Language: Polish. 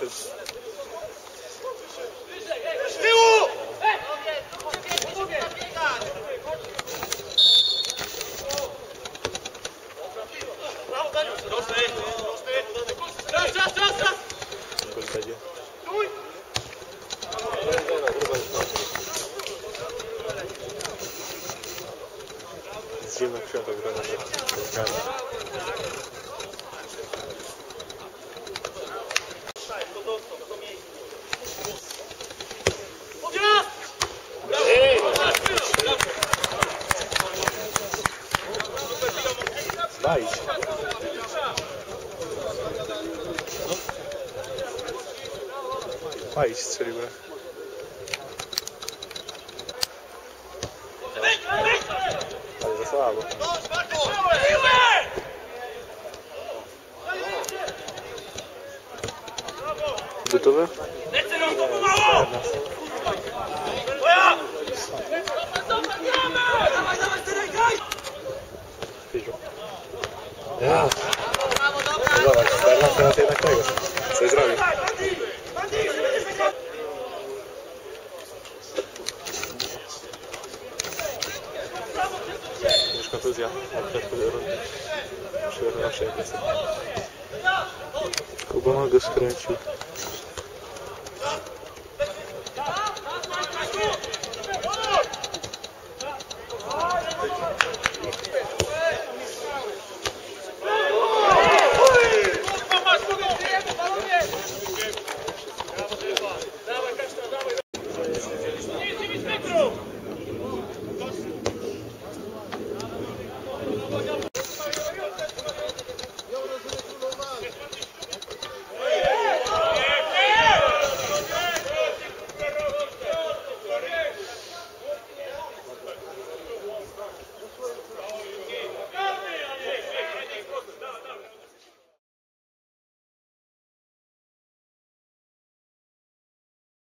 Zimno kwiatek gra na spotkanie. Bajdź. Bajdź strzeliłem. Ale za słabo. Gotowe? Ja. Zobacz, 14 lat jednak tego. Coś zrobił. Już kontuzja od początku rundy. Przyjechał na przejście. Kuba go skręcił.